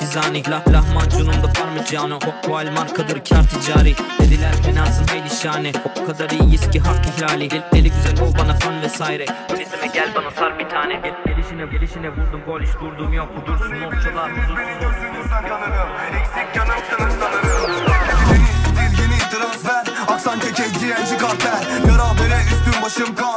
partizani. Lahmacunumda parmigiano, Hoal markadır kar ticari. Dediler binasın helişani, o kadar iyiyiz ki hak ihlali. Deli güzel ol bana fan vesaire, Prizime gel bana sar bir tane. Gelişine vurdum gol, hiç durduğum yok. Bu dursun noktalar huzursuz. Eksik yanım sanırım. Yeni stil, yeni transfer, aksan kekek, GNG kartel. Yara bere üstüm başım kan.